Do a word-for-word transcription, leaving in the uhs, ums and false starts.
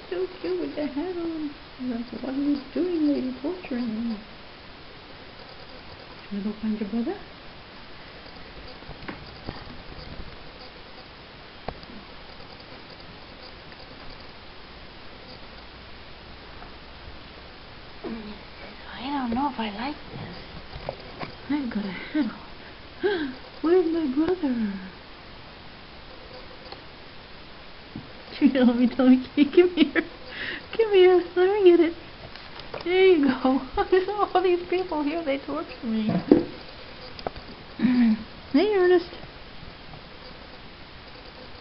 so cute with the hat on. That's what he was doing, lady, torturing me. Should I go find your brother? I don't know if I like this. I've got a hat on. Where's my brother? She's gonna let me tell me, come here. Come here, let me get it. There you go. There's all these people here, they torture me. Hey, Ernest.